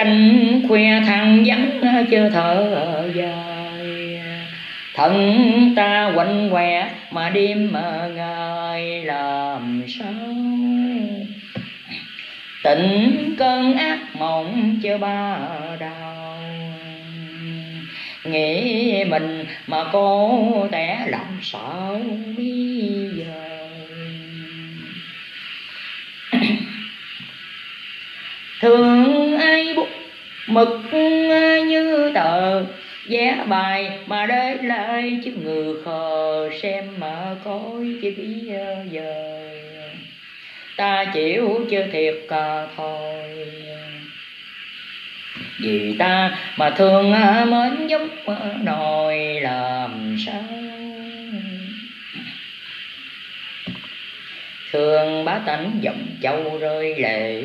Canh khuya than vắng chớ thở dài, thân ta quạnh quẹ mà đêm mà ngày làm sao. Tỉnh cơn ác mộng chớ ba đau, nghĩ mình mà cô té làm sao bây giờ. Thương ai bút mực như tờ vẽ bài mà để lại chứ người khờ xem mà coi chứ bây giờ. Ta chịu chưa thiệt cả thôi, vì ta mà thương mến giống nồi làm sao. Thương bá tánh dòng châu rơi lệ,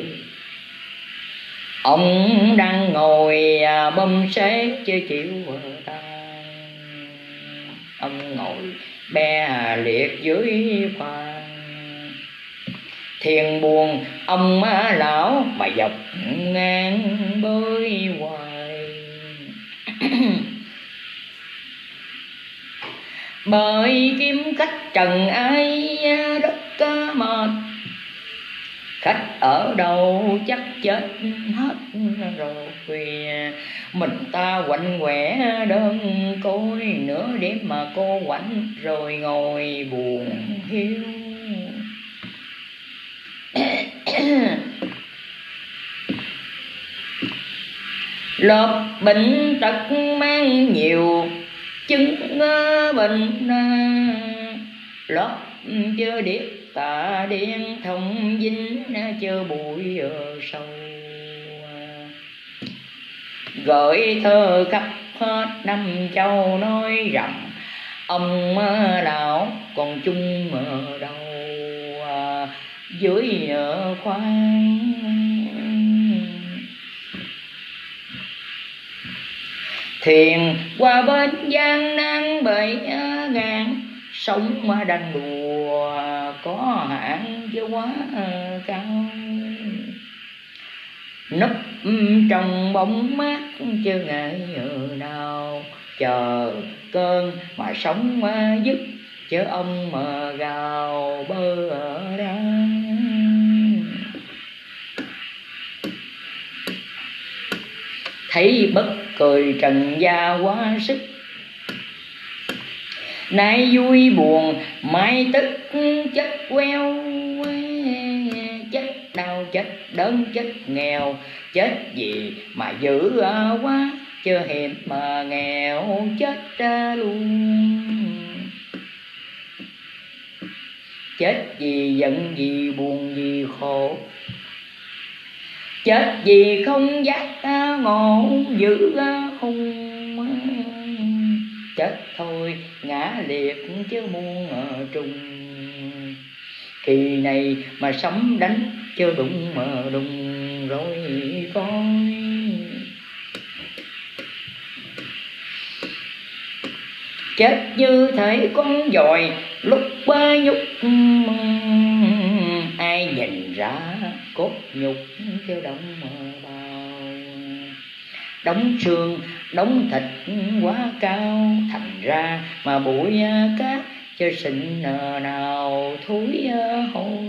ông đang ngồi bông xế chưa chịu tan. Ông ngồi be liệt dưới khoan, thiền buồn ông lão mà dọc ngang bơi hoài. Bởi kiếm khách trần ai đất mệt, khách ở đâu chắc chết hết rồi. Mình ta quạnh quẻ đơn côi, nửa đêm mà cô quạnh rồi ngồi buồn hiu. Lọt bệnh tật mang nhiều chứng bệnh, lót chưa điếc tà điên thông dính chưa bụi sâu. Gửi thơ khắp hết năm châu nói rằng ông lão còn chung ở đâu dưới khoan. Thuyền qua bên gian nan bể ngàn, sống mà đang đùa có hạn chứ quá cao. Núp trong bóng mát chưa ngày nào, chờ cơn mà sống dứt chứ ông mà gào bơ ở đó. Thấy bất cười trần gia quá sức, nay vui buồn mai tức chết queo. Chết đau chết đớn chết nghèo, chết gì mà dữ quá chưa hiểm mà nghèo chết luôn. Chết gì giận gì buồn gì khổ, chết gì không giác ngộ dữ hung. Chết thôi ngã liệt chứ muôn trùng, kỳ này mà sống đánh chứ đụng mà đụng rồi coi. Chết như thể con dòi lúc nhúc, ai nhìn ra cốt nhục chứ đóng bao. Đóng xương đóng thịt quá cao, thành ra mà bụi cát chứ xịn nào thúi hôi.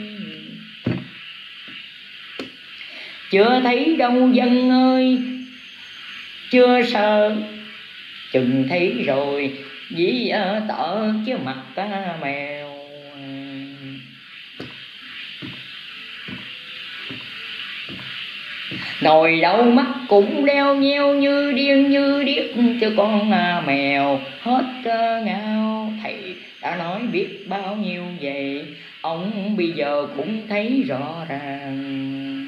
Chưa thấy đâu dân ơi chưa sợ, chừng thấy rồi dĩ tợ chứ mặt mèo. Ngồi đâu mắt cũng leo nheo như điên như điếc chứ con mèo hết ngao. Thầy đã nói biết bao nhiêu vậy, ông bây giờ cũng thấy rõ ràng.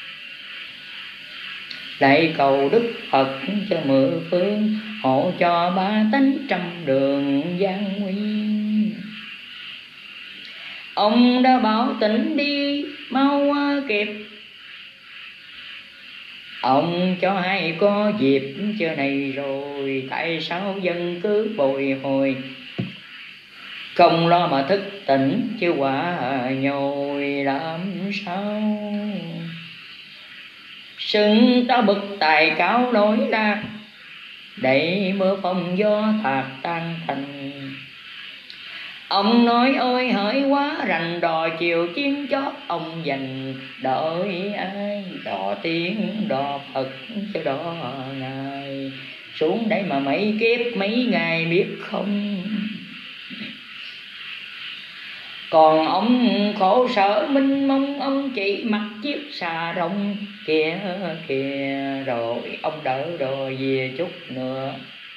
Lại cầu Đức Phật cho mười phương, hộ cho ba tánh trăm đường gian nguy. Ông đã bảo tỉnh đi mau kịp, ông cho hay có dịp chưa này rồi. Tại sao dân cứ bồi hồi, không lo mà thức tỉnh chứ quả nhồi làm sao. Xưng ta bực tài cáo nói la, đẩy mưa phong gió thạc tan thành. Ông nói ôi hỡi quá rành đò chiều chiến chót, ông dành đợi ai đò tiếng đò Phật cho đò ngài. Xuống đây mà mấy kiếp mấy ngày biết không. Còn ông khổ sở minh mông, ông chỉ mặc chiếc xà rồng kia kìa. Rồi ông đỡ đò về chút nữa.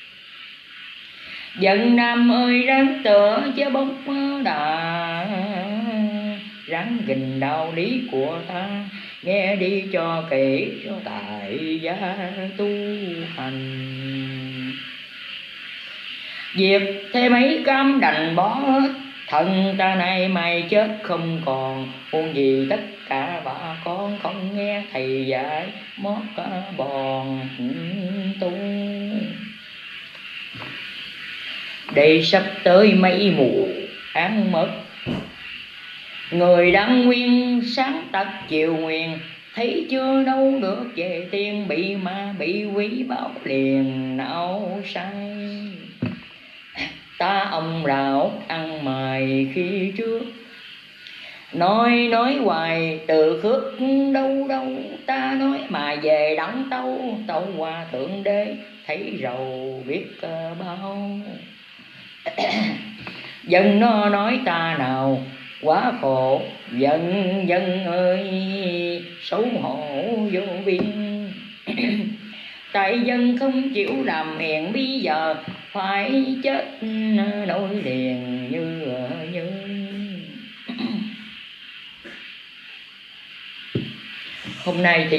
Dân Nam ơi ráng tựa chứ bóng đà, ráng gìn đạo lý của ta, nghe đi cho kỹ cho tại gia tu hành. Việc thế mấy cam đành bỏ hết, thân ta nay mày chết không còn. Huống gì tất cả bà con không nghe thầy dạy, mót cả bòn tu. Đây sắp tới mấy mùa án mất, người đang nguyên sáng tật chiều nguyện. Thấy chưa đâu được về tiên, bị ma bị quý báo liền não sai. Ta ông rào ăn mày khi trước, nói hoài từ khước đâu đâu. Ta nói mà về đặng tâu, tâu qua thượng đế thấy rầu biết bao. Dân nó nói ta nào quá khổ, dân ơi xấu hổ vô biên. Tại dân không chịu làm hiền, bây giờ phải chết nối liền như. Hôm nay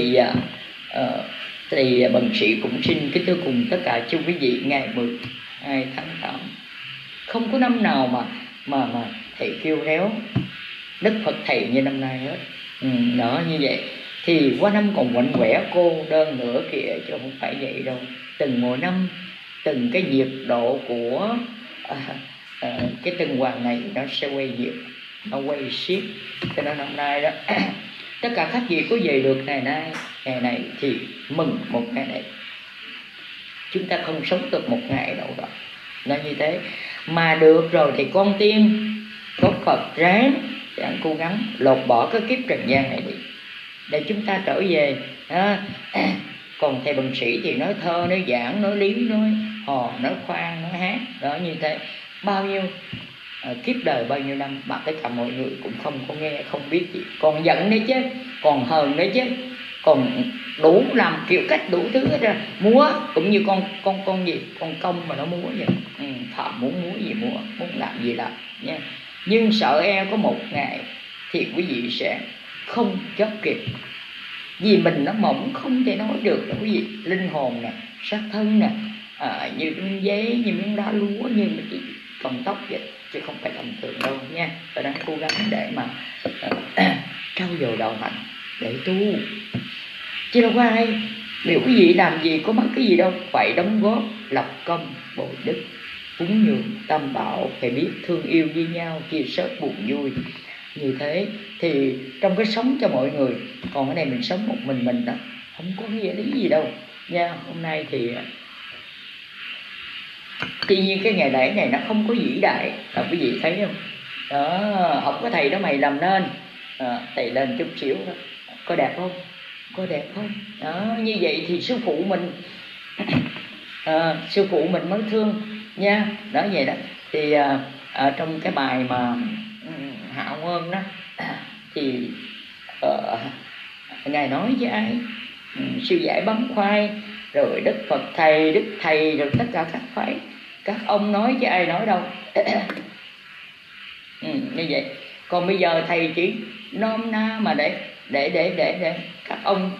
thì bần sĩ cũng xin kính thưa cùng tất cả chư quý vị, ngày 12 tháng 8 không có năm nào mà thầy kêu réo Đức Phật thầy như năm nay hết. Đó như vậy thì qua năm còn quạnh quẻ cô đơn nữa kìa, chứ không phải vậy đâu. Từng mỗi năm từng cái nhiệt độ của cái tuần hoàn này nó sẽ quay nhiệt, nó quay xiết. Cho nên năm nay đó tất cả các vị có về được ngày này thì mừng một ngày này. Chúng ta không sống được một ngày đâu đó, nó như thế. Mà được rồi thì con tiên có Phật ráng cố gắng lột bỏ cái kiếp trần gian này đi để chúng ta trở về. Còn thầy bần sĩ thì nói thơ, nói giảng, nói lý, nói hò, nói khoan, nói hát. Đó như thế. Bao nhiêu kiếp đời, bao nhiêu năm mà tất cả mọi người cũng không có nghe, không biết gì. Còn giận đấy chứ, còn hờn đấy chứ, còn đủ làm kiểu cách đủ thứ hết ra. Múa cũng như con gì, con công mà nó múa vậy. Thọ muốn múa gì múa, muốn làm gì làm nha. Nhưng sợ e có một ngày thì quý vị sẽ không chấp kịp, vì mình nó mỏng không thể nói được đâu quý vị. Linh hồn nè, xác thân nè, như miếng giấy, như miếng đá lúa, như một cái cọng tóc vậy, chứ không phải tầm thường đâu nha. Tôi đang cố gắng để mà trau dồi đạo hạnh để tu, chứ đâu có ai biểu quý vị làm gì có mất cái gì đâu. Phải đóng góp, lập công, bồi đức, cúng nhường, tam bảo, phải biết thương yêu với nhau, chia sẻ buồn vui. Như thế thì trong cái sống cho mọi người. Còn cái này mình sống một mình đó, không có cái lý gì đâu nha. Hôm nay thì tuy nhiên cái ngày lễ này nó không có vĩ đại, là quý vị thấy không? Đó, học cái thầy đó mày làm nên, thầy lên chút xíu đó, có đẹp không? Có đẹp không? Đó, như vậy thì sư phụ mình sư phụ mình mới thương nha. Đó vậy đó. Thì trong cái bài mà Hạ Ơn đó thì ngài nói với ai? Sư giải bấm khoai, rồi Đức Phật thầy, Đức thầy, rồi tất cả các phái, các ông nói chứ ai nói đâu. Như vậy. Còn bây giờ thầy chỉ nôm na mà để các ông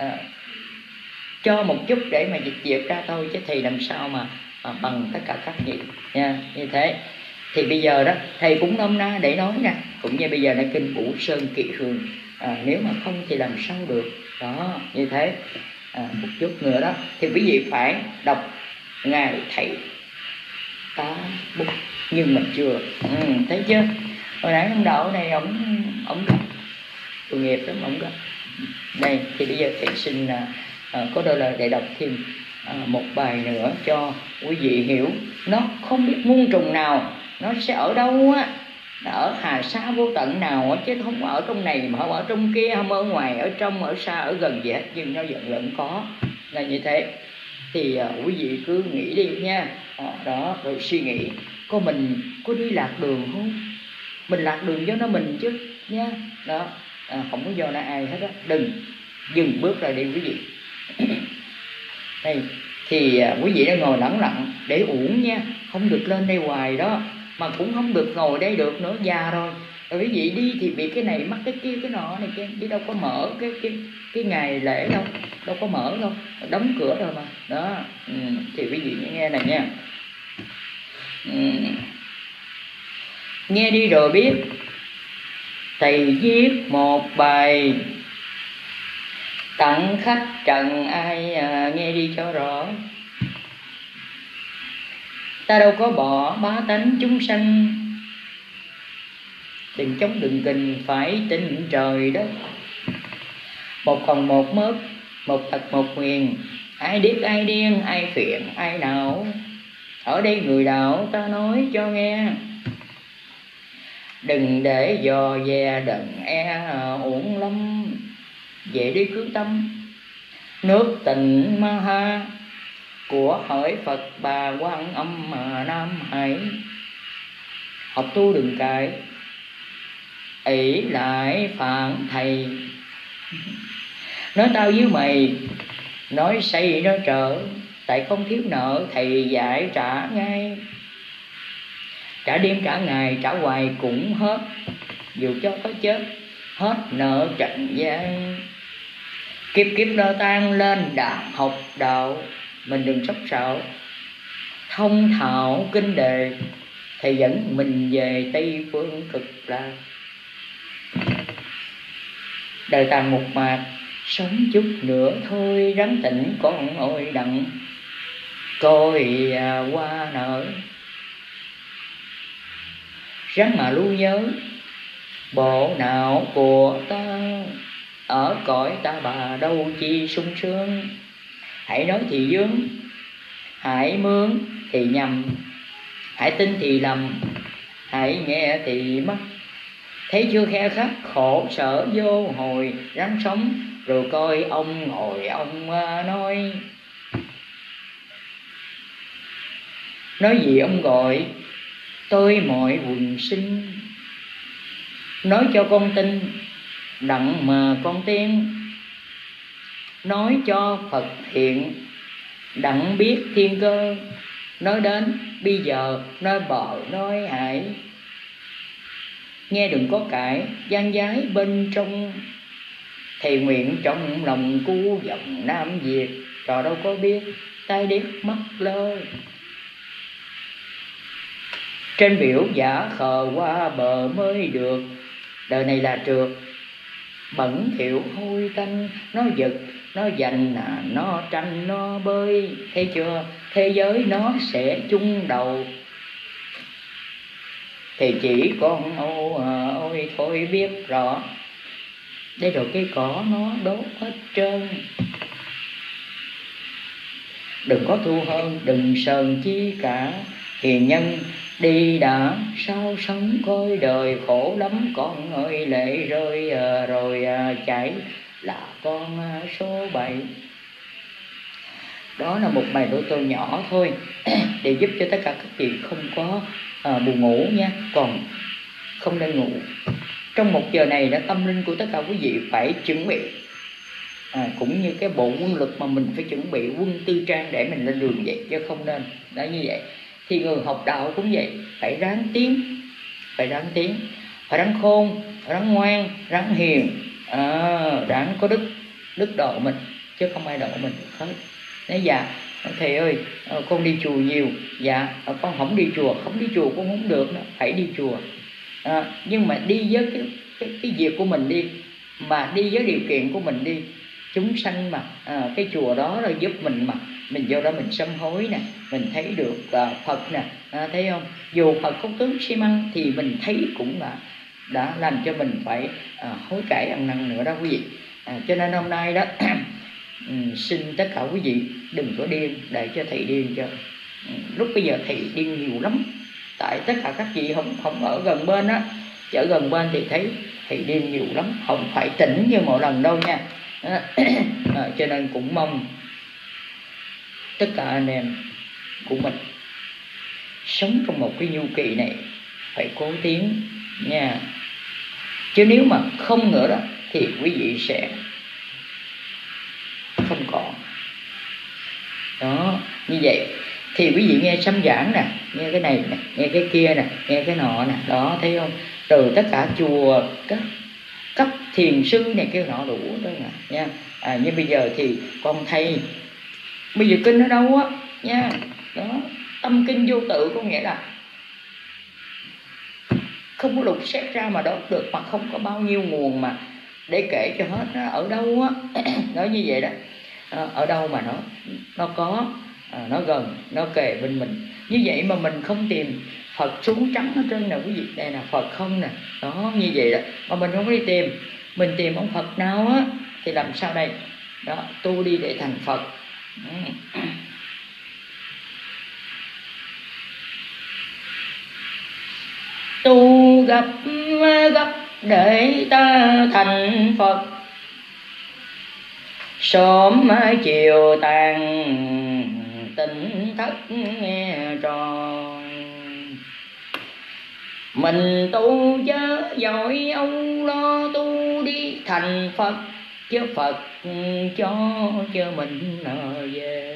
cho một chút để mà dịch duyệt ra thôi, chứ thầy làm sao mà bằng tất cả các vị nha. Như thế thì bây giờ đó thầy cũng nôm na để nói nè, cũng như bây giờ là kinh Bửu Sơn Kỵ Hương, nếu mà không thì làm sao được. Đó như thế. Một chút nữa đó thì quý vị phải đọc ngài thầy tá bút, nhưng mà chưa thấy chưa. Hồi nãy ông Đậu này ông gặp tội nghiệp lắm, ông gặp Đây thì bây giờ thầy xin có đôi lời để đọc thêm một bài nữa cho quý vị hiểu. Nó không biết muôn trùng nào, nó sẽ ở đâu á, ở hà sa vô tận nào á, chứ không ở trong này mà không ở trong kia, không ở ngoài, ở trong, ở xa, ở gần gì hết, nhưng nó vẫn có là như thế. Thì quý vị cứ nghĩ đi nha. Đó, rồi suy nghĩ có mình có đi lạc đường không? Mình lạc đường do nó mình chứ nha. Đó, không có do nó ai hết á. Đừng dừng bước ra đi quý vị. Đây thì quý vị đã ngồi lẳng lặng để uổng nha, không được lên đây hoài đó, mà cũng không được ngồi đây được nữa, già rồi. Rồi quý vị đi thì bị cái này mắc cái kia cái nọ này kia, chứ đâu có mở cái ngày lễ đâu, đâu có mở đâu, đóng cửa rồi mà. Đó, thì quý vị nghe này nha. Nghe đi rồi biết. Thầy viết một bài tặng khách trần ai, nghe đi cho rõ. Ta đâu có bỏ bá tánh chúng sanh, đừng chống đừng kình phải tin trời đất. Một còn một mất, một thật một nguyền, ai điếc ai điên, ai phiền ai não. Ở đây người đạo ta nói cho nghe, đừng để dò dè đừng uổng lắm. Về đi cứ tâm nước tình ma ha của hỡi Phật Bà Quan Âm mà Nam Hải. Học tu đừng cãi, ỷ lại phản thầy. Nói tao với mày, nói xây nói trở, tại không thiếu nợ thầy dạy trả ngay. Trả đêm trả ngày trả hoài cũng hết, dù cho có chết hết nợ trần gian. Kiếp kiếp đo tan lên đàn học đạo, mình đừng sốc sạo thông thạo kinh đề, thầy dẫn mình về Tây Phương Cực Lạc. Đời tàn một mạc, sống chút nữa thôi, ráng tỉnh con ôi đặng coi qua nở. Ráng mà lưu nhớ bộ não của ta, ở cõi ta bà đâu chi sung sướng. Hãy nói thì dướng, hãy mướn thì nhầm, hãy tin thì lầm, hãy nghe thì mất. Thấy chưa khe khắc khổ sở vô hồi, ráng sống rồi coi ông ngồi ông nói. Nói gì ông gọi tôi mọi quần sinh, nói cho con tin đặng mà con tiên. Nói cho Phật hiện đặng biết thiên cơ, nói đến bây giờ nói bờ nói hải. Nghe đừng có cãi gian dái bên trong, thầy nguyện trong lòng cu giọng Nam Việt. Trò đâu có biết tai điếc mắt lơ, trên biểu giả khờ qua bờ mới được. Đời này là trượt bẩn thỉu hôi tanh, nó giật nó giành nó tranh nó bơi. Thấy chưa, thế giới nó sẽ chung đầu, thì chỉ con ôi thôi biết rõ. Đây rồi cái cỏ nó đốt hết trơn, đừng có thu hơn đừng sờn chi cả. Hiền nhân đi đã sao sống coi đời khổ lắm con ơi. Lệ rơi rồi chảy là con số 7. Đó là một bài đôi tô nhỏ thôi để giúp cho tất cả các vị không có buồn ngủ nha. Còn không nên ngủ trong một giờ này, đã tâm linh của tất cả quý vị phải chuẩn bị, cũng như cái bộ quân lực mà mình phải chuẩn bị quân tư trang để mình lên đường vậy, chứ không nên đó như vậy. Thì người học đạo cũng vậy, phải ráng tiến, phải ráng khôn, ráng ngoan, ráng hiền, ráng có đức độ mình, chứ không ai độ mình hết. Nếu dạ thầy ơi con đi chùa nhiều, dạ con không đi chùa con không được nữa, phải đi chùa. Nhưng mà đi với cái việc của mình đi, mà đi với điều kiện của mình đi. Chúng sanh mà cái chùa đó là giúp mình, mà mình vô đó mình sám hối nè, mình thấy được Phật nè, thấy không? Dù Phật không tướng xi măng thì mình thấy cũng là đã làm cho mình phải hối cải ăn năn nữa đó quý vị. Cho nên hôm nay đó xin tất cả quý vị đừng có điên để cho thầy điên cho. Lúc bây giờ thầy điên nhiều lắm, tại tất cả các vị không ở gần bên á, ở gần bên thì thấy thầy điên nhiều lắm, không phải tỉnh như mọi lần đâu nha. Cho nên cũng mong tất cả anh em của mình sống trong một cái nhu kỳ này phải cố tiến nha. Chứ nếu mà không nữa đó thì quý vị sẽ không còn. Đó, như vậy thì quý vị nghe sấm giảng nè, nghe cái này nè, nghe cái kia nè, nghe cái nọ nè, đó thấy không? Từ tất cả chùa, các cấp thiền sư này kêu nọ đủ đó nha. Như bây giờ thì con thầy bây giờ kinh ở đâu á nha. Đó, tâm kinh vô tự có nghĩa là không có lục xét ra mà đốt được, mà không có bao nhiêu nguồn mà để kể cho hết đó. Ở đâu á nói như vậy đó, ở đâu mà nó có, nó gần, nó kề bên mình. Như vậy mà mình không tìm Phật xuống trắng hết trơn nè quý vị. Đây là Phật không nè. Đó, như vậy đó. Mà mình không có đi tìm, mình tìm ông Phật nào á thì làm sao đây? Đó, tu đi để thành Phật. Tu gấp để ta thành Phật, sớm chiều tàn tỉnh thất nghe tròn. Mình tu chớ giỏi ông lo tu đi thành Phật, chứ Phật cho mình về.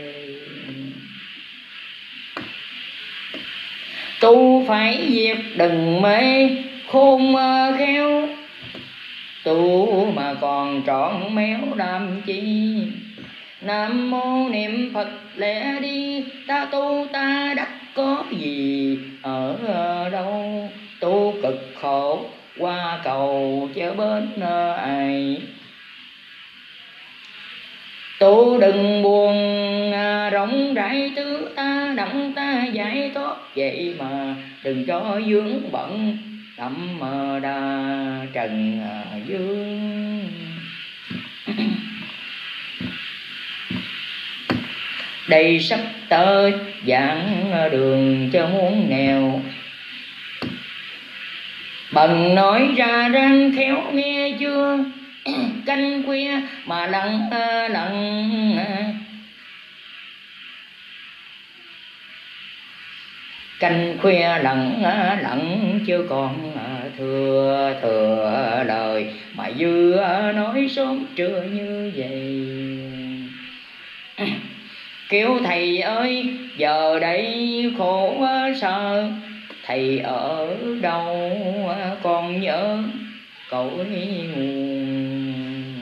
Tu phải việc đừng mê khôn khéo, tu mà còn trọn méo làm chi. Nam mô niệm Phật lẽ đi, ta tu ta đắc có gì ở đâu. Tu cực khổ qua cầu chớ bên ai. Tu đừng buồn rộng rãi thứ ta đặng ta giải thoát. Vậy mà đừng cho vướng bận đậm đà trần dương. Đây sắp tới giảng đường cho muốn nghèo, bần nói ra răng khéo nghe chưa. Canh khuya mà lặng canh khuya lặng chưa còn thừa lời, mà dư nói sớm trưa như vậy. Kêu thầy ơi giờ đây khổ sợ, thầy ở đâu còn nhớ cội nguồn.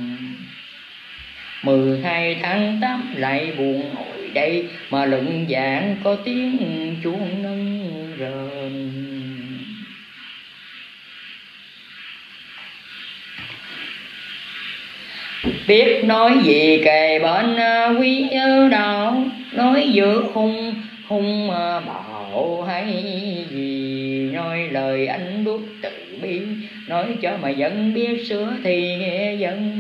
12 tháng 8 lại buồn ngồi đây, mà luận giảng có tiếng chuông nâng rền. Biết nói gì kề bên quý đạo, nói giữa hung bạo hay gì. Nói lời anh bước từ bi, nói cho mà dân biết sửa thì nghe dân.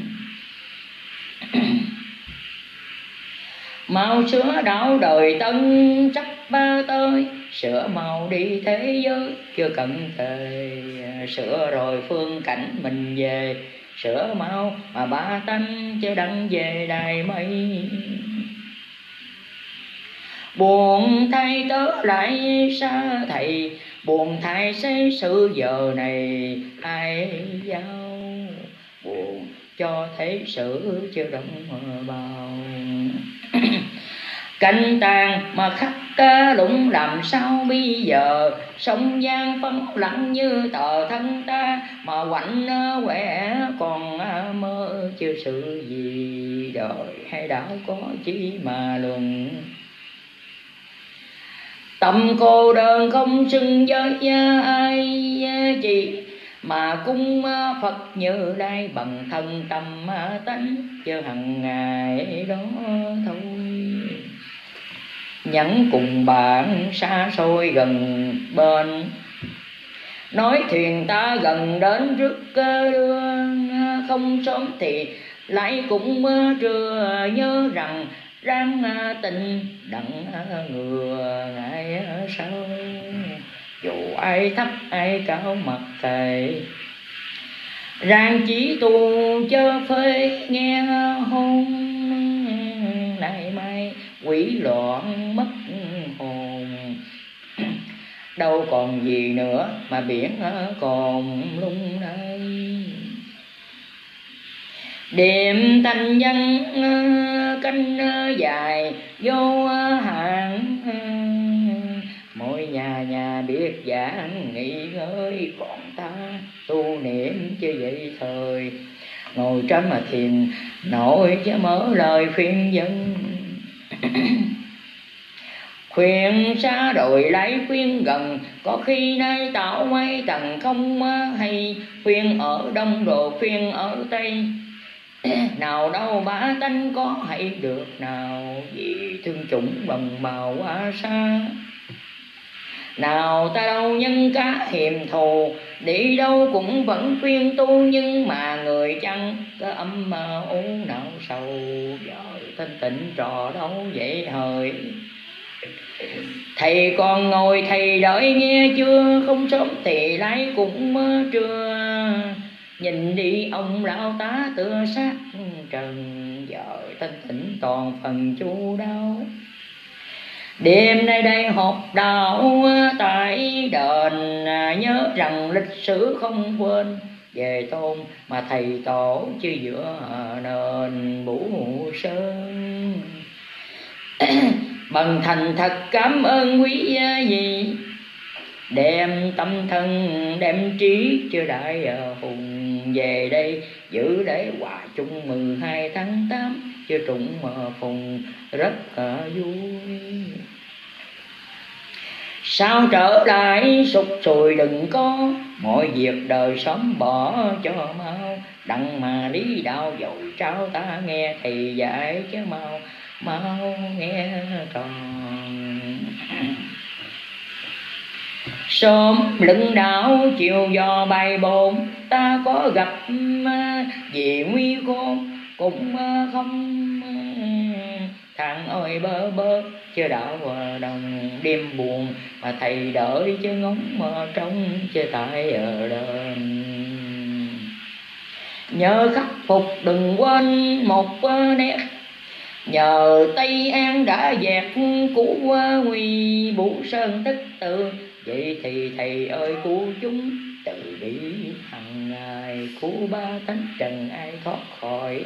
Mau sửa đạo đời tân sắp tới, sửa mau đi thế giới chưa cần thề. Sửa rồi phương cảnh mình về, sửa mau mà ba tánh chứ đặng về đài mây. Buồn thay tớ lại xa thầy, buồn thay xây sự giờ này ai giao. Buồn cho thấy sự chưa động bào. Canh tàn mà khắc lũng làm sao bây giờ. Sông gian phân lặng như tờ thân ta, mà quạnh quẻ còn mơ chưa sự gì. Đời hay đảo có chi mà luận, tâm cô đơn không xưng với ai chị. Mà cung Phật Như Lai bằng thân tâm tánh, chứ hằng ngày đó thôi. Nhẫn cùng bạn xa xôi gần bên, nói thuyền ta gần đến rước đưa. không sớm thì lại cũng trưa, nhớ rằng ráng tình đặng ngừa ngày sau. Dù ai thấp ai cao mặc kệ, ráng chỉ tu chớ phê nghe hôn. Nay mai quỷ loạn mất hồn, đâu còn gì nữa mà biển còn lung lay. Đêm thanh vắng canh dài vô hạn, mỗi nhà nhà biết giảng nghỉ ngơi, còn ta tu niệm chứ vậy thời. Ngồi trấn mà thiền nội chứ mở lời khuyên dân. Khuyên xa rồi lấy khuyên gần, có khi nay tạo mấy tầng không hay. Khuyên ở đông rồi khuyên ở tây, nào đâu bá tánh có hay được nào. Vì thương chủng đồng bào quá xa, nào ta đâu nhân cá hiềm thù. Đi đâu cũng vẫn khuyên tu, nhưng mà người chẳng có âm u não sầu. Giờ thanh tịnh trò đâu vậy hời. Thầy còn ngồi thầy đợi nghe chưa, không sớm thì lại cũng trưa. Nhìn đi ông lão tá tựa sát trần, giờ thanh tịnh toàn phần chu đáo. Đêm nay đây họp đạo tại đền, nhớ rằng lịch sử không quên. Về tôn mà thầy tổ chứ giữa nền Bủ Sơn. Bằng thành thật cảm ơn quý vị, đem tâm thân đem trí cho đại hùng. Về đây giữ lễ hòa chung 12 tháng 8 cho trụng phùng rất vui. Sao trở lại sụt sùi đừng có, mọi việc đời sống bỏ cho mau. Đặng mà lý đạo dội trao ta nghe, thì dạy chứ mau mau nghe tròn. Sớm lưng đạo chiều gió bay bồn, ta có gặp vì nguy khốn cũng không. Thằng ơi bơ bơ chứ đạo đồng đêm buồn, mà thầy đợi chứ ngóng trong chứ tại ở đền. Nhớ khắc phục đừng quên một nét, nhờ Tây An đã dẹp cũ nguy. Bủ Sơn tức tự, vậy thì thầy ơi cứu chúng từ bi hằng ngày. Cứu ba tánh trần ai thoát khỏi.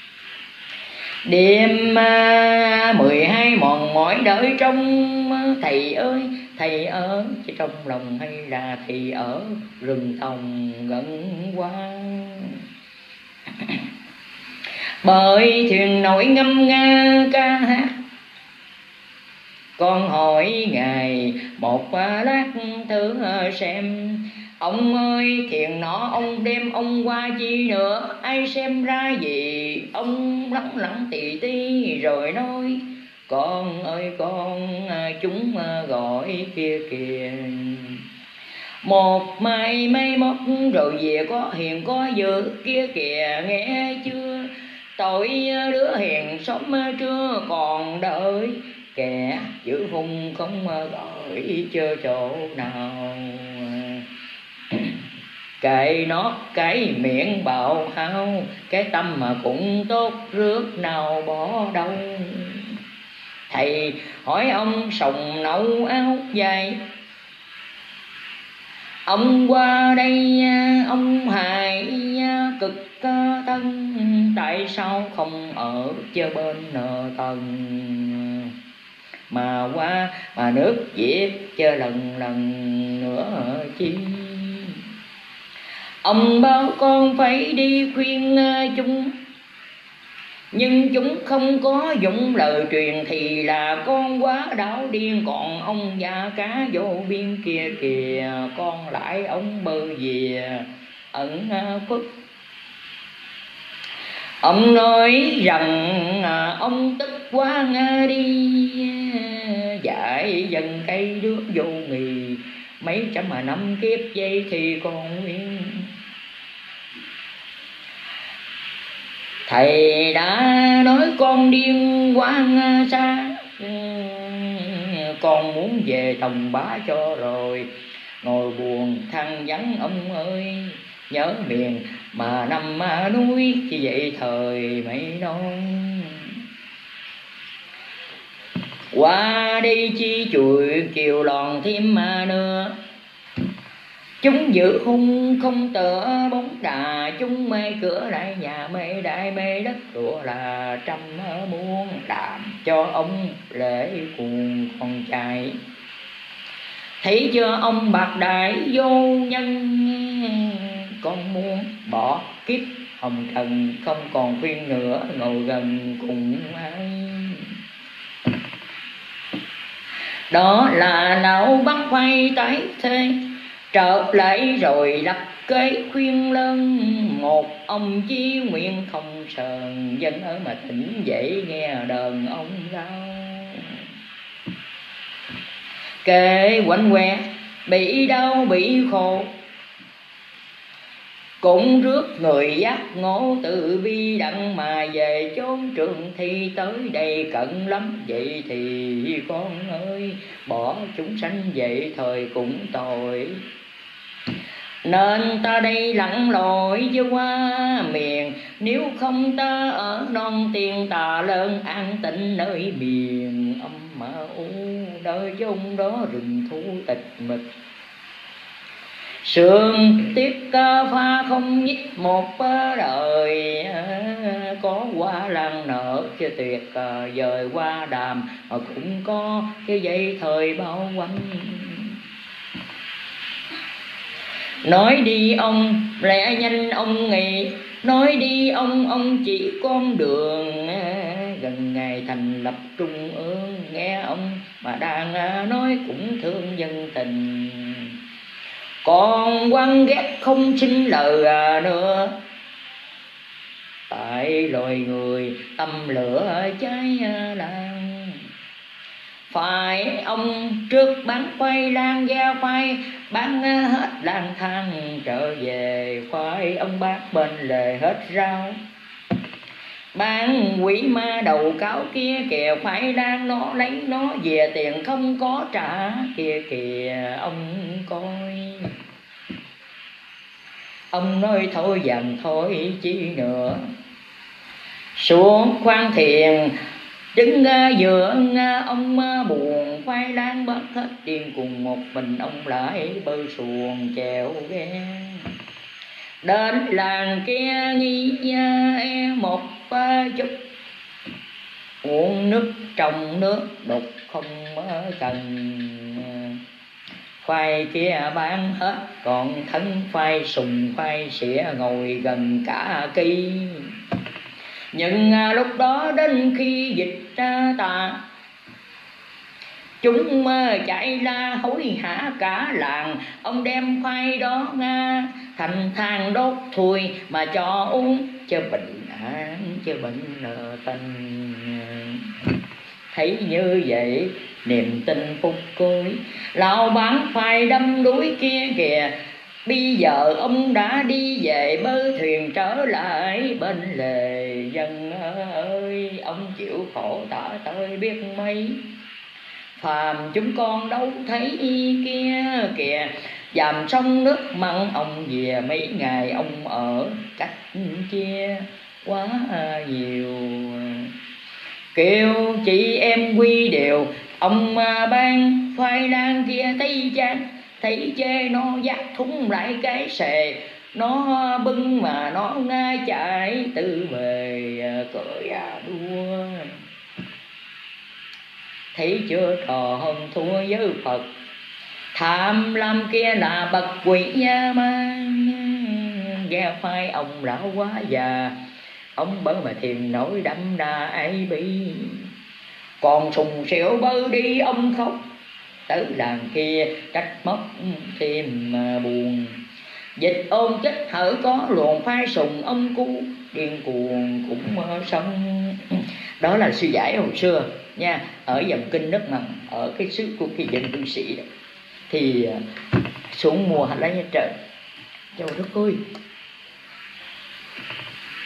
Đêm 12 mòn mỏi đợi trong, thầy ơi thầy ở chứ trong lòng hay là thầy ở rừng thông gần qua. Bởi thuyền nổi ngâm nga ca hát, con hỏi ngài một lát thử xem. Ông ơi thiền nọ ông đem ông qua chi nữa, ai xem ra gì. Ông lắng lặng tì tí rồi nói, con ơi con chúng gọi kia kìa. Một mai mấy mốt rồi về có hiền có dữ kia kìa, nghe chưa. Tội đứa hiền sống chưa còn đợi, kẻ giữ hung không gọi chơi chỗ nào. Kệ nó cái miệng bạo hao, cái tâm mà cũng tốt rước nào bỏ đâu. Thầy hỏi ông sòng nấu áo dài, ông qua đây ông hài cực thân. Tại sao không ở chơi bên tầng, mà qua mà nước Việt chơi lần nữa chi. Ông bảo con phải đi khuyên chúng, nhưng chúng không có dụng lời truyền, thì là con quá đảo điên. Còn ông già cá vô biên kia kìa, con lại ông bơ về ẩn khuất. Ông nói rằng ông tức quá đi, dạy dần cây đứa vô nghì. Mấy trăm năm kiếp dây thì còn nguyên. Thầy đã nói con điên quan xa, con muốn về Tòng Bá cho rồi. Ngồi buồn than vắng ông ơi, nhớ miền mà nằm núi chỉ vậy thời mấy non. Qua đi chi chùi kiều lòn thêm nữa, chúng giữ hung không tựa bóng đà. Chúng mê cửa đại nhà, mê đại mê đất rủa là trăm muôn đàm cho ông lễ cuồng con trai. Thấy chưa ông bạc đại vô nhân, con muốn bỏ kiếp hồng trần, không còn khuyên nữa ngồi gần cùng ai. Đó là lão bắt quay tái thế, trở lại rồi lập kế khuyên lớn. Một ông chí nguyện không sờn, dân ở mà tỉnh dậy nghe đờn ông lao. Kể quạnh quẹ bị đau bị khổ, cũng rước người giác ngộ từ bi đặng mà về chốn trường thi. Tới đây cận lắm vậy thì con ơi, bỏ chúng sanh vậy thời cũng tội. Nên ta đây lặn lội chưa qua miền, nếu không ta ở non tiền tà lớn an tịnh nơi miền âm mà u. Nơi chốn đó rừng thu tịch mịch, sương tiết pha không nhích một đời. Có hoa lan nở chưa tuyệt vời hoa đàm, cũng có cái dây thời bao quanh. Nói đi ông lẽ nhanh ông nghĩ, nói đi ông chỉ con đường. Gần ngày thành lập trung ương, nghe ông mà đang nói cũng thương dân tình. Còn quan ghét không xin lời nữa, tại loài người tâm lửa cháy lan. Phải ông trước bán khoai lang gia khoai, bán hết lang thang trở về. Khoai ông bác bên lề hết rau, bán quỷ ma đầu cáo kia kìa. Khoai lang nó lấy nó về tiền không có trả kia kìa ông coi. Ông nói thôi dần thôi chi nữa, xuống khoan thiền đứng giữa ông buồn. Khoai lang bớt hết điên cùng một mình ông lại bơi xuồng chèo ghe. Đến làng kia nghi một chút, uống nước trong nước đục không cần. Khoai kia bán hết còn thân khoai sùng khoai xỉa ngồi gần cả kỳ. Nhưng lúc đó đến khi dịch tà, chúng chạy la hối hả cả làng. Ông đem khoai đó thành than đốt thui mà cho uống cho bình an cho bệnh tình. Thấy như vậy niềm tin phục cối, lão bán khoai đâm đuối kia kìa. Bây giờ ông đã đi về bơi thuyền trở lại bên lề. Dân ơi ông chịu khổ tả tơi biết mấy, phàm chúng con đâu thấy kia kìa. Dàm sông nước mặn ông về mấy ngày ông ở cách chia quá nhiều. Kêu chị em quy đều ông ban khoai lang kia thấy chán, thấy chê nó dắt thúng lại cái xề. Nó bưng mà nó chạy tự về cười đua. Thấy chưa trò hơn thua với Phật, tham lam kia là bậc quỷ ma. Nghe phai ông lão quá già, ông bớ mà thiền nổi đâm đà ai bi. Còn sùng xẻo bơ đi ông khóc, tới làng kia trách móc thêm mà buồn. Dịch ôn chết hở có luồng phai sùng ông cu, điên cuồng cũng sống. Đó là sư giải hồi xưa nha, ở dòng kinh nước Mặn, ở cái xứ của cái dân cư sĩ đó. Thì xuống mùa hành lá nha trời, trời đất ơi,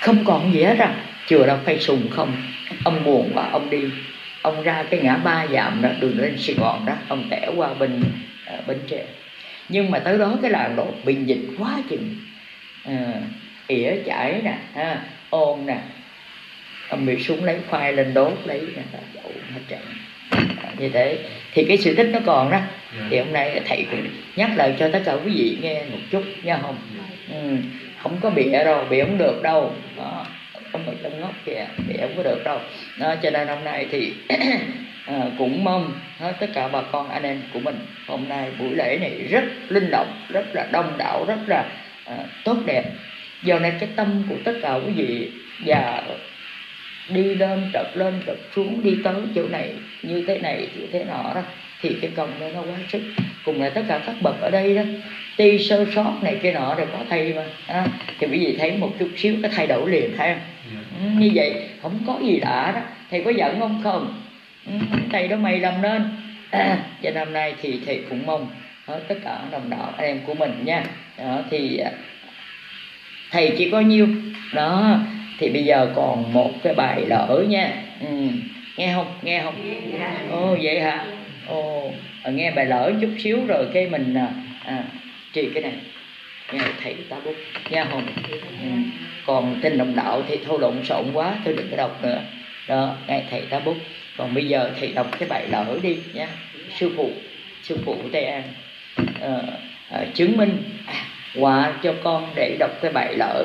không còn gì hết à. Chùa đâu phải sùng không. Ông buồn quá ông đi, ông ra cái ngã ba Dạm đó, đường lên Sài Gòn đó, ông tẻ qua bên Bến Tre. Nhưng mà tới đó cái làng đó bị dịch quá chừng, ỉa chải nè, ôm nè, ông bị súng lấy khoai lên đốt lấy đậu hết trơn. Như thế thì cái sự tích nó còn đó. Thì hôm nay thầy cũng nhắc lại cho tất cả quý vị nghe một chút nha không? Không có bịa đâu, bịa không được đâu đó. Ông ở trong ngóc kìa, bịa không có được đâu đó. Cho nên hôm nay thì cũng mong tất cả bà con anh em của mình hôm nay buổi lễ này rất linh động, rất là đông đảo, rất là tốt đẹp. Do nên cái tâm của tất cả quý vị và đi lên trật xuống, đi tới chỗ này như thế này như thế nọ đó, thì cái công đó nó quá sức. Cùng là tất cả các bậc ở đây đó, tuy sơ sót này kia nọ đều có thầy mà thì quý vị thấy một chút xíu cái thay đổi liền thấy không? Như vậy không có gì lạ đó. Thầy có giận không? Không. Thầy đó mày làm nên. Cho năm nay thì thầy cũng mong tất cả đồng đạo anh em của mình nha. Đó, thì thầy chỉ có nhiêu đó. Thì bây giờ còn một cái bài lỡ nha. Nghe không? Nghe không? Ồ vậy hả? Ồ, nghe bài lỡ chút xíu rồi cái mình trì cái này. Nghe thầy ta bút nha không? Còn tin đồng đạo thì thôi lộn xộn quá, tôi đừng có đọc nữa. Đó, nghe thầy ta bút. Còn bây giờ thầy đọc cái bài lỡ đi nha. Sư phụ Tây An chứng minh họa cho con để đọc cái bài lỡ.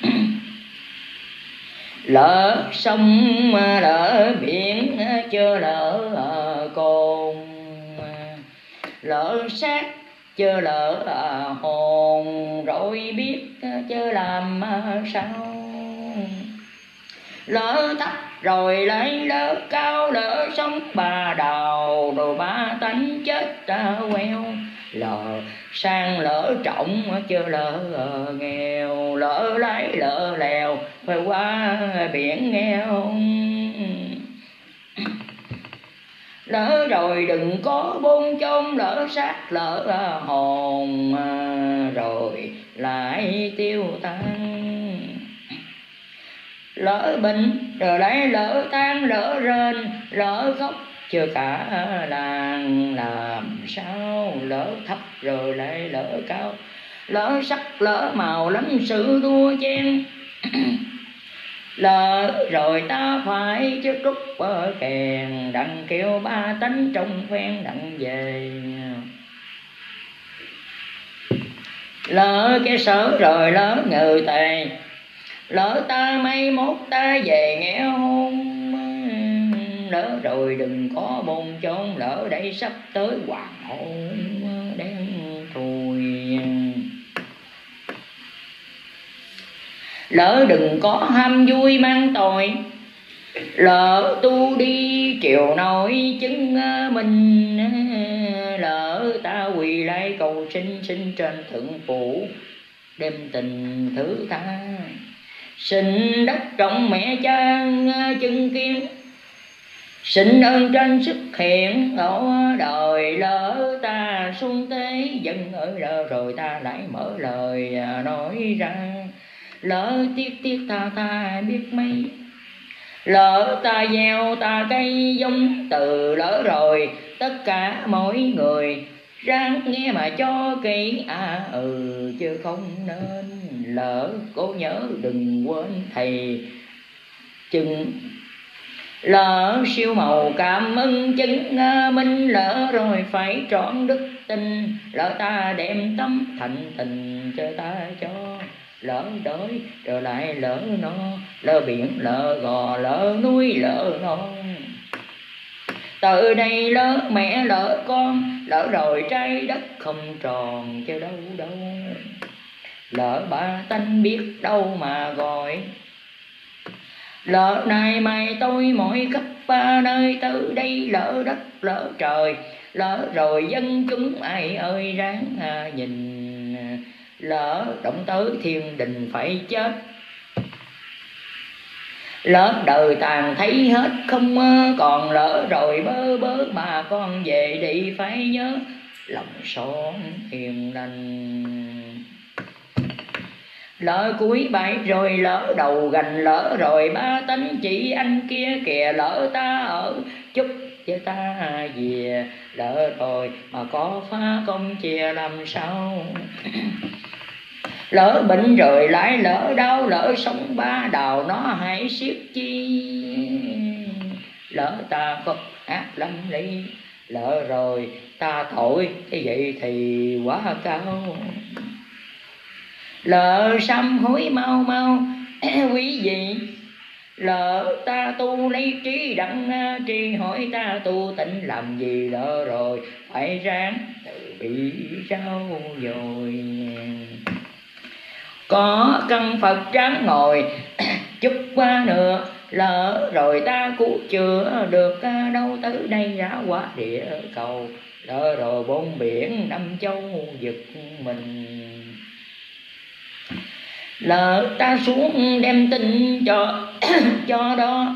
Lỡ sông lỡ biển chớ lỡ cồn, lỡ xác chớ lỡ hồn, rồi biết chớ làm sao. Lỡ thấp rồi lấy lỡ cao, lỡ sống bà đào rồi ba tánh chết queo. Lỡ sang lỡ trọng chớ lỡ nghèo, lỡ lái lỡ lèo phải qua biển nghèo. Lỡ rồi đừng có bôn chôn, lỡ xác lỡ hồn rồi lại tiêu tan. Lỡ bệnh rồi lấy lỡ than, lỡ rên lỡ khóc chưa cả làng làm sao. Lỡ thấp rồi lại lỡ cao, lỡ sắc lỡ màu lắm sự đua chen. Lỡ rồi ta phải chứ trúc kèn, đặng kêu ba tánh trong phen đặng về. Lỡ cái sở rồi lỡ người tề, lỡ ta mấy mốt ta về nghe hôn. Lỡ rồi đừng có bồn chôn, lỡ đây sắp tới hoàng hôn đen thui. Lỡ đừng có ham vui mang tội, lỡ tu đi chiều nổi chứng minh. Lỡ ta quỳ lại cầu xin trên thượng phủ, đem tình thứ tha. Xin đất trọng mẹ cha chứng kiến, xin ơn trên xuất hiện ở đời. Lỡ ta xuống thế dân ở lỡ rồi ta lại mở lời nói ra. Lỡ tiếc ta biết mấy, lỡ ta gieo ta cây giống từ. Lỡ rồi tất cả mỗi người ráng nghe mà cho kỹ chứ không nên. Lỡ cố nhớ đừng quên thầy chừng, lỡ siêu màu cảm ơn chứng minh. Lỡ rồi phải trọn đức tin, lỡ ta đem tâm thành tình cho ta cho. Lỡ đói rồi lại lỡ no, lỡ biển lỡ gò lỡ núi lỡ non. Từ đây lỡ mẹ lỡ con, lỡ rồi trái đất không tròn chứ đâu đâu. Lỡ ba tánh biết đâu mà gọi, lỡ này mày tôi mỗi khắp ba nơi. Từ đây lỡ đất lỡ trời, lỡ rồi dân chúng ai ơi ráng nhìn. Lỡ động tới thiên đình phải chết, lỡ đời tàn thấy hết không còn. Lỡ rồi bơ bà con về đi phải nhớ lòng son hiền lành. lỡ cuối bãi rồi lỡ đầu gành, lỡ rồi ba tánh chị anh kia kìa, lỡ ta ở chúc cho ta về, lỡ rồi mà có phá công chia làm sao. Lỡ bệnh rồi lại lỡ đau, lỡ sống ba đào nó hãy siết chi, lỡ ta có ác lắm lý, lỡ rồi ta tội cái vậy thì quá cao. Lỡ sám hối mau mau quý vị, lỡ ta tu lấy trí đặng tri, hỏi ta tu tịnh làm gì, lỡ rồi phải ráng từ bị rau rồi. Có căn Phật ráng ngồi chút qua nữa, lỡ rồi ta cứu chữa được đâu tới đây ra quá địa cầu, lỡ rồi bốn biển năm châu giật mình. Lỡ ta xuống đem tin cho cho đó,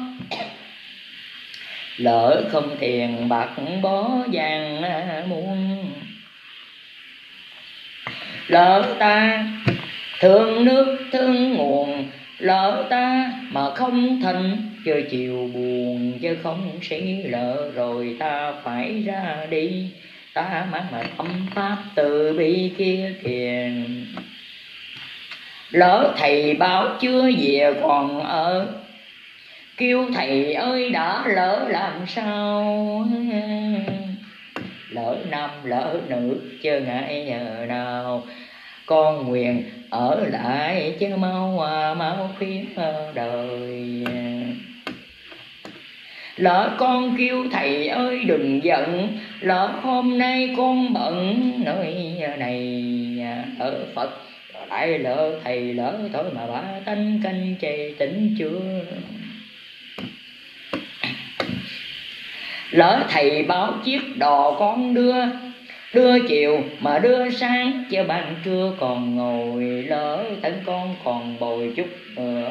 lỡ không tiền bạc bó vàng muôn, lỡ ta thương nước thương nguồn, lỡ ta mà không thành chơi chiều buồn chứ không sĩ, lỡ rồi ta phải ra đi, ta mang mà tâm pháp từ bi kia kìa. Lỡ thầy báo chưa về còn ở, kêu thầy ơi đã lỡ làm sao, lỡ nam lỡ nữ chưa ngại nhờ nào, con nguyện ở lại chứ mau khuyên đời. Lỡ con kêu thầy ơi đừng giận, lỡ hôm nay con bận nơi này ở Phật, lại lỡ thầy lỡ thôi mà ba tánh canh chày tỉnh chưa. Lỡ thầy báo chiếc đò con đưa chiều mà đưa sáng chứ ban trưa còn ngồi, lỡ thân con còn bồi chút nữa,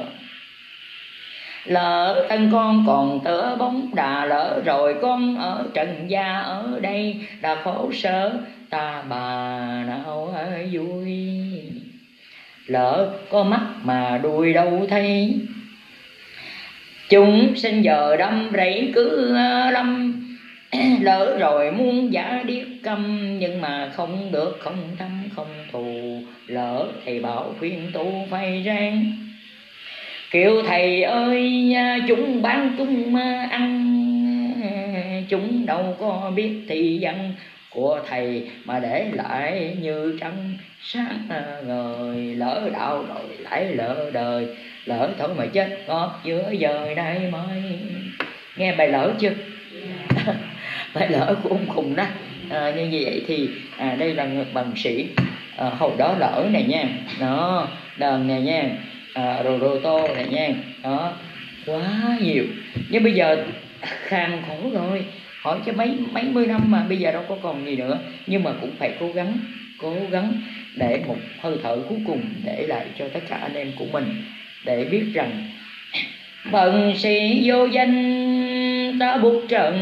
lỡ thân con còn tựa bóng đà, lỡ rồi con ở trần gia ở đây đã khổ sở, ta bà nào vui. Lỡ có mắt mà đuôi đâu thấy, chúng sinh giờ đâm rẫy cứ lâm, lỡ rồi muốn giả điếc câm nhưng mà không được, không thăm không thù, lỡ thầy bảo khuyên tu phải ráng, kêu thầy ơi chúng bán chúng ăn, chúng đâu có biết thì dân của thầy mà để lại như trăng sáng ngời, lỡ đạo rồi lại lỡ đời, lỡ thôi mà chết ngọt giữa giờ đây mới. Nghe bài lỡ chưa? Bài lỡ của ông Khùng đó. Như vậy thì đây là bằng sĩ hồi đó lỡ này nha, đó đờn này nha, rô tô này nha, đó quá nhiều. Nhưng bây giờ khàn khổ rồi, hỏi cho mấy mươi năm mà bây giờ đâu có còn gì nữa, nhưng mà cũng phải cố gắng để một hơi thở cuối cùng để lại cho tất cả anh em của mình, để biết rằng bần sĩ vô danh ta buộc trần,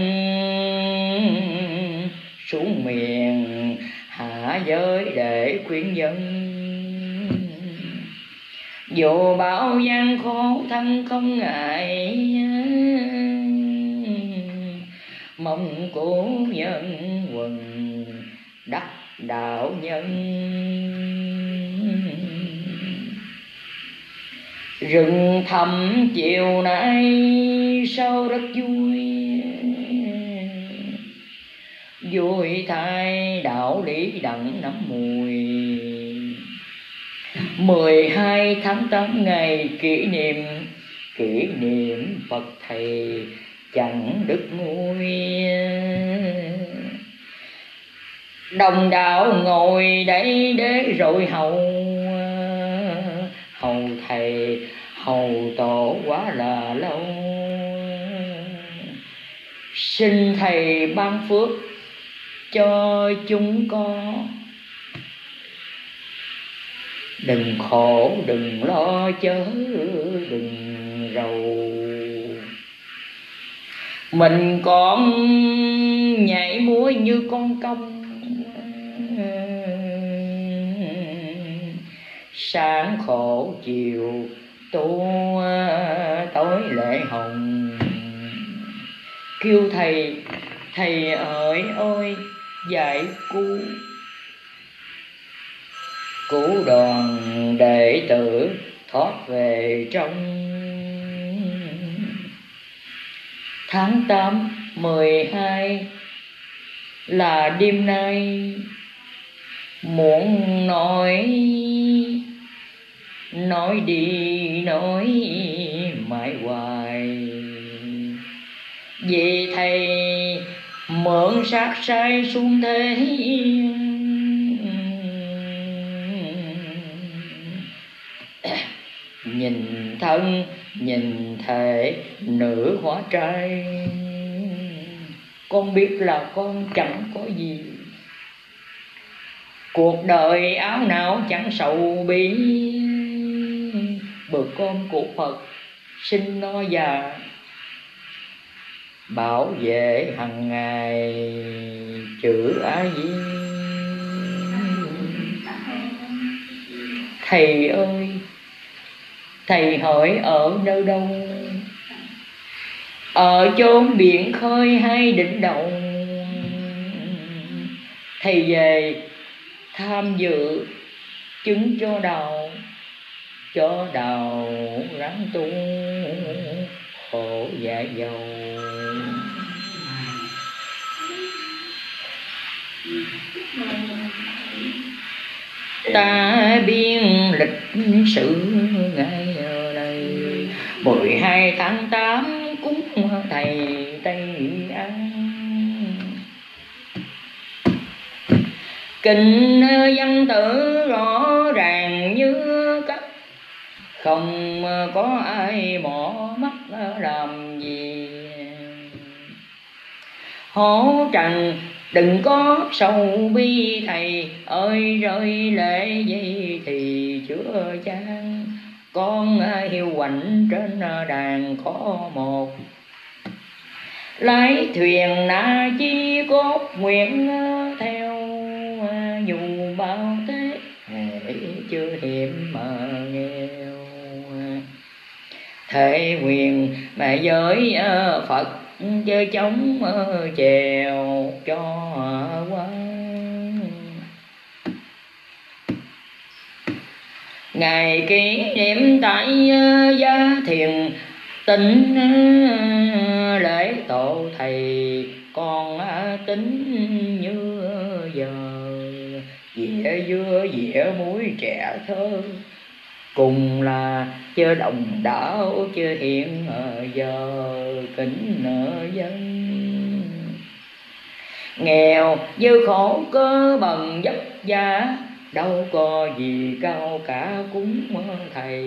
xuống miền hạ giới để khuyên dân, dù bao gian khổ thân không ngại, mong cố nhân quần đắc đạo nhân. Rừng thầm chiều nay sao rất vui, vui thay đạo lý đặng nắm mùi. 12 tháng 8 ngày kỷ niệm Phật thầy chẳng đức nguôi. Đồng đạo ngồi đây để rồi hầu thầy hầu tổ quá là lâu. Xin thầy ban phước cho chúng con, đừng khổ đừng lo chớ đừng rầu. Mình còn nhảy múa như con công, sáng khổ chiều tu tối lễ hồng. Kêu thầy, thầy hỡi ơi dạy cứu đoàn đệ tử thoát về trong. Tháng 8 12 là đêm nay, muốn nói đi nói mãi hoài. Vì thầy mượn xác sai xuống thế, nhìn thân nhìn thể nữ hóa trai. Con biết là con chẳng có gì, cuộc đời áo não chẳng sầu bi. Bữa cơm của Phật xin no già, bảo vệ hằng ngày chữ A Di. Thầy ơi, thầy hỏi ở nơi đâu? Ở chốn biển khơi hay đỉnh đầu? Thầy về tham dự chứng cho đạo ráng tu khổ dạ dầu. Ta biên lịch sử ngày ở đây 12 tháng 8 cúng thầy Tây An. Kinh văn tự rõ ràng như cắt, không có ai mỏ mắt làm gì. Hổ trần đừng có sầu bi, thầy ơi rơi lệ gì thì chữa chan. Con hiu quạnh trên đàn có một, lái thuyền na chi cốt nguyện theo. Dù bao thế chưa hiểm mà nghèo, thể quyền mà với Phật chơi chống chèo cho qua. Ngày kỷ niệm tại Gia Thiền Tịnh, lễ tổ thầy con tính như giờ. Dĩa dưa dĩa muối trẻ thơ, cùng là chớ đồng đảo chớ hiện giờ kính dân. Nghèo dư khổ cơ bằng vất vả, đâu có gì cao cả cúng thầy.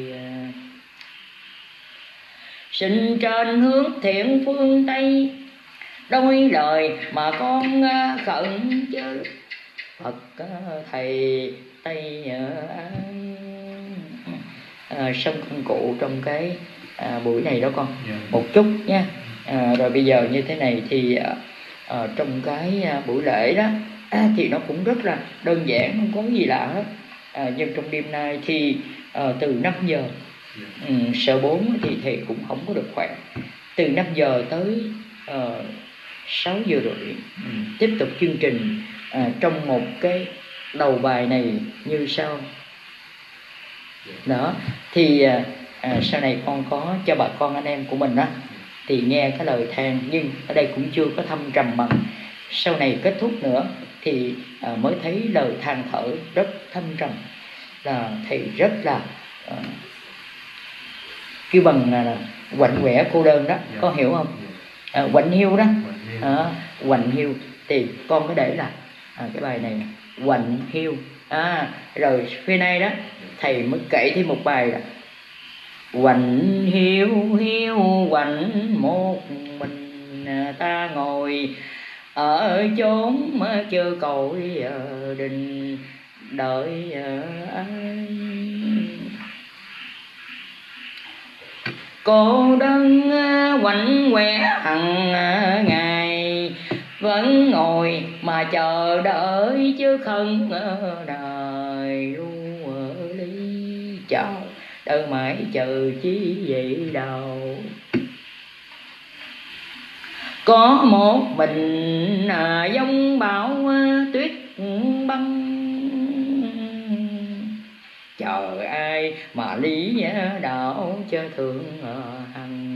Xin trên hướng thiện phương Tây, đôi lời mà con khẩn chứ Phật thầy Tây sông công cụ trong cái buổi này đó con. Một chút nha. Rồi bây giờ như thế này thì trong cái buổi lễ đó thì nó cũng rất là đơn giản, không có gì lạ hết. Nhưng trong đêm nay thì từ 5 giờ sợ 4 thì thầy cũng không có được khỏe. Từ 5 giờ tới 6 giờ rưỡi tiếp tục chương trình trong một cái đầu bài này như sau. Đó thì sau này con có cho bà con anh em của mình đó thì nghe cái lời than, nhưng ở đây cũng chưa có thâm trầm bằng. Sau này kết thúc nữa thì mới thấy lời than thở rất thâm trầm, là thầy rất là kêu bằng là quạnh quẻ cô đơn đó, con hiểu không? Quạnh hiu đó, quạnh hiu thì con có để là cái bài này quạnh hiu. Rồi phía nay đó thầy mới kể thêm một bài là quạnh hiu hiu quạnh một mình, ta ngồi ở chốn chưa cội đình đợi ai. Cô đơn quạnh quẻ hằng ngày, vẫn ngồi mà chờ đợi chứ không đời ru ở mãi chờ chi vậy đâu. Có một mình giống bão tuyết băng, chờ ai mà lý đạo cho thương hằng.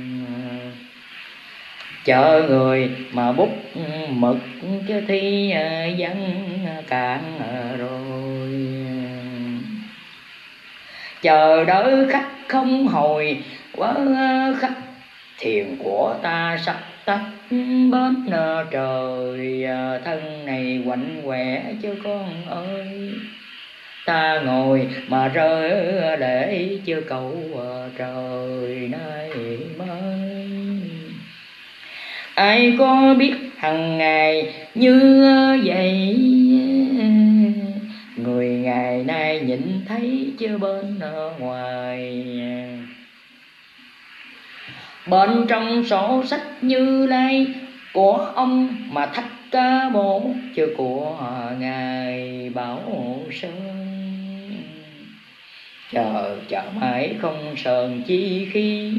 Chờ người mà bút mực cho thi văn cạn rồi. Chờ đợi khách không hồi, quá khách thiền của ta sắp tắt bến trời. Thân này quạnh quẻ chứ con ơi, ta ngồi mà rơi lệ chưa cầu trời nay mới. Ai có biết hằng ngày như vậy, người ngày nay nhìn thấy chưa bên ngoài. Bên trong sổ sách Như Lai của ông mà Thích Ca Mâu chứ của ngài Bảo Sơn. Chờ mãi không sờn chi khi,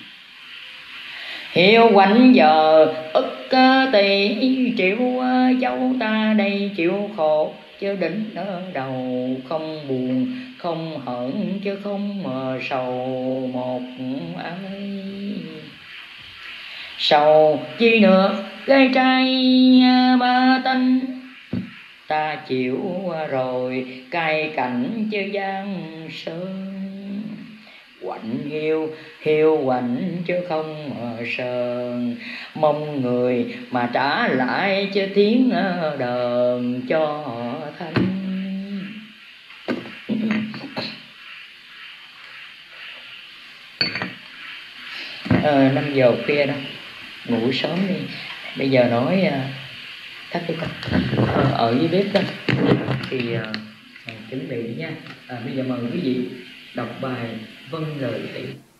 hiu quạnh giờ ức tỷ triệu dấu ta đây chịu khổ chứ đỉnh ở đầu. Không buồn không hận chứ không sầu một ai. Sầu chi nữa gai trai ba tánh, ta chịu rồi cay cảnh chứ gian sơn. Quạnh hiu quạnh chứ không sờn, mong người mà trả lại chứ tiếng đờn cho thanh. 5 giờ khuya đó, ngủ sớm đi. Bây giờ nói thắt cái con ở dưới bếp đó thì chuẩn bị nha. Bây giờ mời quý vị đọc bài Vâng Lời Thầy.